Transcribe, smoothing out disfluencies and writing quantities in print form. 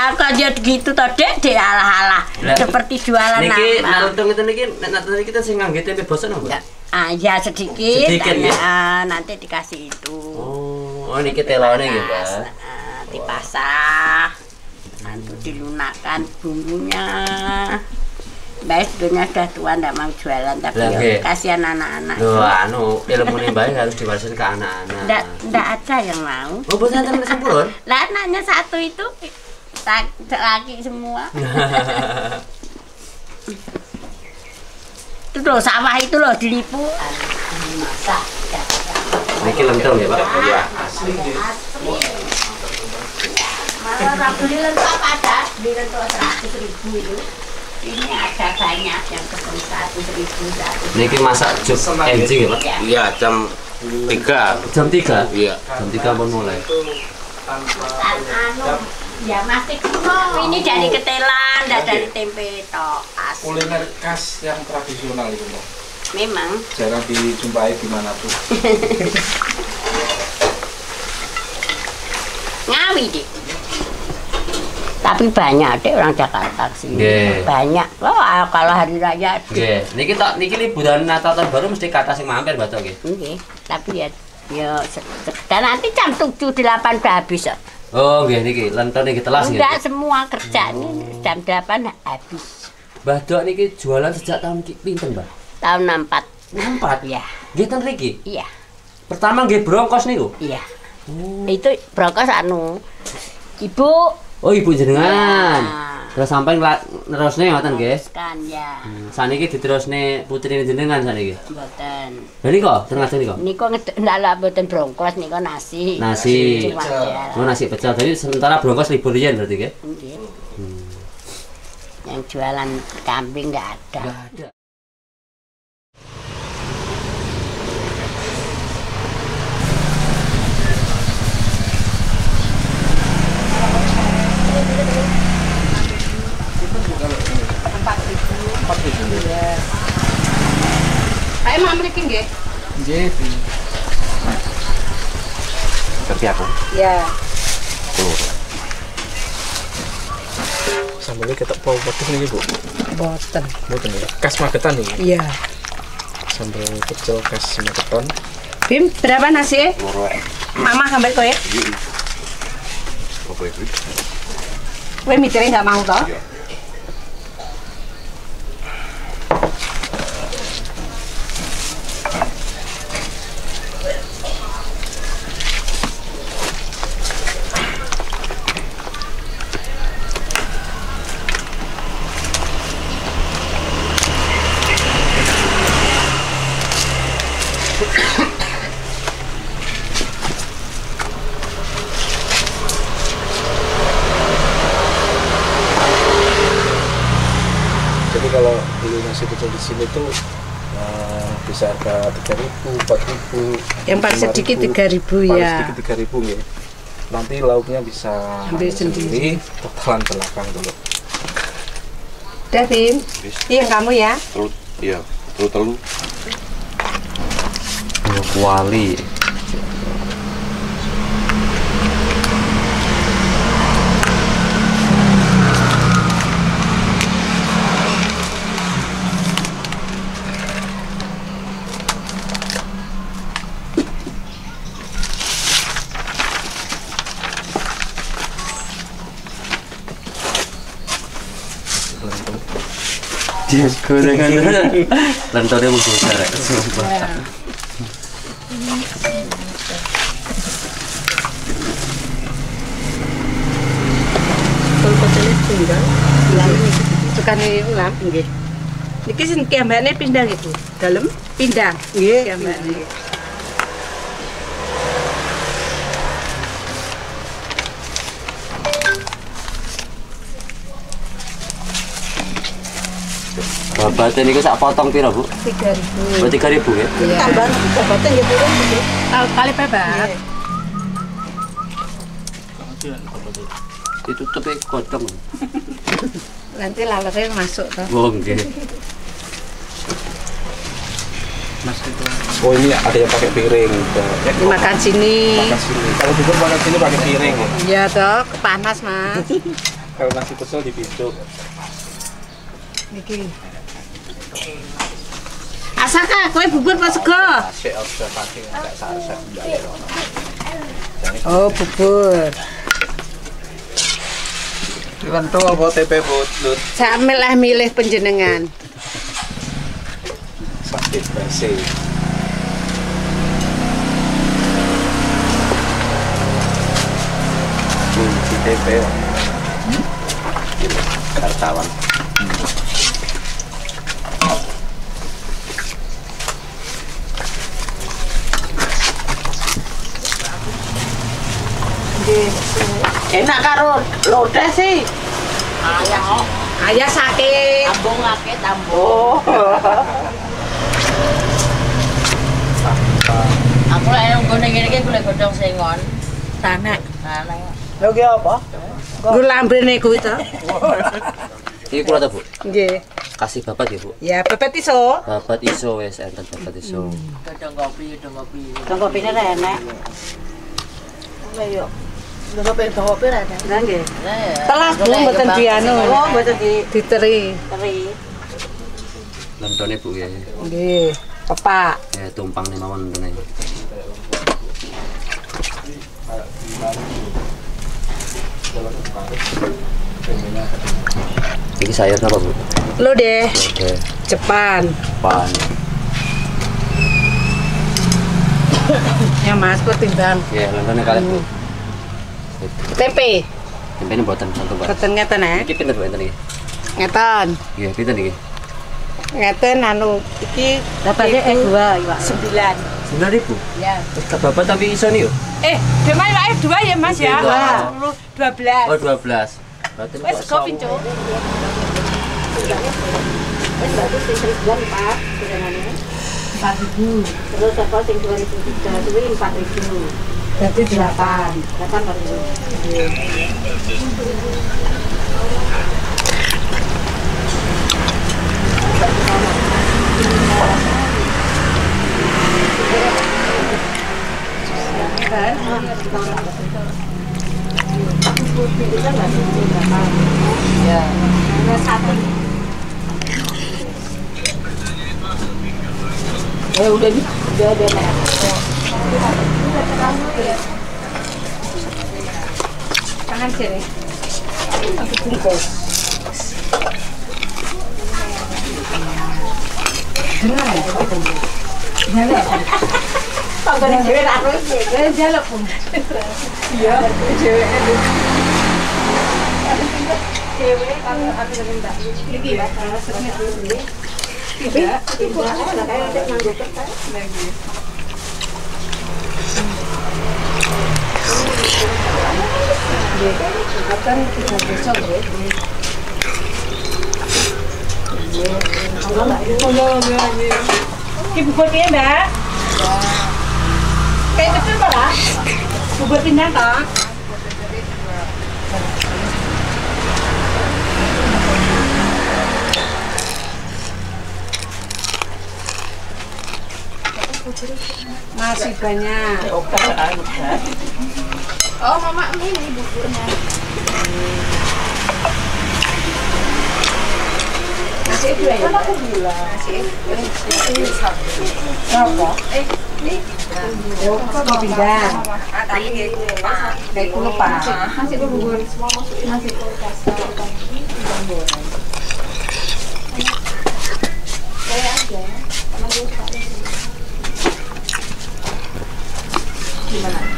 Lah kok ya gitu toh, Dek, alah-alah. Seperti jualan apa. Niki naluntung itu niki kita sing ngangge tempe bosok napa? Ah ya sedikit ya. Nanti dikasih itu. Oh niki telone nggih, Pak. Dipasah. Nanti dilunakkan bumbunya. Mbak dunia sudah tua ndak mau jualan tapi ya, kasihan anak-anak. Loh, ilmu nih Mbak harus diwariskan ke anak-anak. Ndak ada yang mau. Oh, bosan sampai sempurna? Lah anaknya satu itu laki semua. Itu loh sawah itu loh dilipu. Masak. Niki lentong ya, Pak? Iya. Asli. Malah beli lentong ada, beli lentong 100.000 itu. Ini ada banyak yang pesen 100.000. Niki masak jus enjing ya, Pak? Iya, jam 3. Jam 3? Iya. Jam 3 pun mulai. Ya masih kuno. Ini dari ketelan, dari tempe tok. Kuliner khas yang tradisional itu, Mbak. Memang. Jarang dijumpai dimanapun. Ngawi deh. Tapi banyak deh orang Jakarta sini. Banyak. Oh, kalau hari raya. Niki liburan Natal tahun baru mesti kata sing mampir Mbak nggih. Nggih. Tapi ya dan nanti jam 7-8 udah habis. Oh, nggih niki lentone niki telas nggih. Enggak semua kerja ini jam 8 habis. Mbah Dok niki jualan sejak tahun pinten, Mbak? Tahun 64. 64? Iya. Nggih ten mriki? Iya. Pertama nggih brongkos niku? Iya. Itu brongkos Ibu. Oh, Ibu jenengan. Terus sampai nerusne ngoten nggih? Kan ya. Saniki diterusne putrine jenengan saniki. Mboten. Lha niku teng ngajeng niku? Niku ndak mboten brongkos niku nasi. Nasi. Oh, nasi pecel. Jadi sementara brongkos libur riyen berarti nggih? Nggih. Yang jualan kambing nggak ada. Nggak ada. Ayo mak mriki nggih. Nggih. Tapi aku. Ya. Sambelnya ketok bau pedes nih, Bu. Boten. Mboten ya. Khas Magetan iki. Iya. Sambel pecel khas Magetan. Bim, berapa nasi? Mama gambar kowe. Apa itu? Kowe mikirnya nggak mau toh? Jadi kalau beli nasi pecel di sini tuh bisa harga 3.000, 4.000. Yang paling sedikit 3.000 ya. Paling sedikit 3.000 ya. Nanti lauknya bisa ambil sendiri. Totalan belakang dulu. Udah Bim. Iya kamu ya. Iya, telu. Kuali. Dia gorengan lentore mung besar. Kalau pecel tunggal. Sukane ulam nggih. Niki sing kiambane pindang itu. Dalem pindang. Nggih, kiambane. Babatnya niku sak potong piro, Bu? 3.000. Oh, 3.000 ya? Tambah obatnya nggih turun gitu. Kali pebat. Ditutup godhong. Nanti lalernya masuk toh. Oh, nggih. Mas itu. Oh ini ada yang pakai piring. Dimakan sini. Makan sini. Kalau juga makan sini pakai piring ya. Iya toh, panas Mas. Kalau nasi pecel di pintu. Niki. Asaka, kowe bubur apa sego? Asik observasi enggak saset. Oh, bubur. Lentu apa tempe butut? Sambil lah milih penjenengan. Sakit basi. Kunci tempe. Kartawan. Enak karo lodeh sih. Ayah, Ayah sakit. tambung akeh tambung. Aku lek nang ngene iki golek godhong sengon. Tanah. Tanah. Lho ki apa? Nggo lambrene kuwi to. Iki kula ta, Bu. Nggih. Kasih babat ya, Bu. Ya, pepet iso. Babat iso wis enten babat iso. Godhong kopi. Godhong kopine ra enak. Lah yo. Godhong kopi ra enak. Lah nggih. Lah. Telas Bu mboten dianu. Oh, mboten Diteri. teri. Lentone, Bu ya. Nggih. Pepak. Ya tumpang nih mawon lentone. Iki sayur apa, Bu? Lo deh. Oke. Jepan. Pan. Ya Mas, kok timbang. Ya, lentone kalih, Bu. Tempe. Tempene mboten satu, Pak. Boten ngeten Iki pinten, Bu, enten iki? Ngeten. Iya, pinten iki? Ngeten anu iki Dapatnya itu 2, Pak. 9. 9.000. Ya. Ke babat tapi iso nih yo. Demai wae 2 ya Mas ya. Iya. 10 12. Oh, 12. Berarti Wes kok kok sama. pincu. Wis bagus sing 1000-an, Pak. Sedangane 4.000. Terus apa sing 2003 kuwi 4.000. Berarti 8. 8.000. Ya. Udah ada nih. Tangan sini. Tanggane dhewe ra terus. Jaluk. Iya, cewek itu. Cewek kalau aku minta. Iki ya, resepnya dulu. Tidak, Lah kayak nek nganggo kertas. lagi. Akan kita besok ya. Ini bubur dia Mbak? Kayak kecil Mbak? Bubur pindang toh? Masih banyak. Oh, Mama ini buburnya. Masih dua ya? Masih. Berapa? Oh, mau pindah. Kayak aku lupa. Masih bubur. Masih kulkas. Gimana?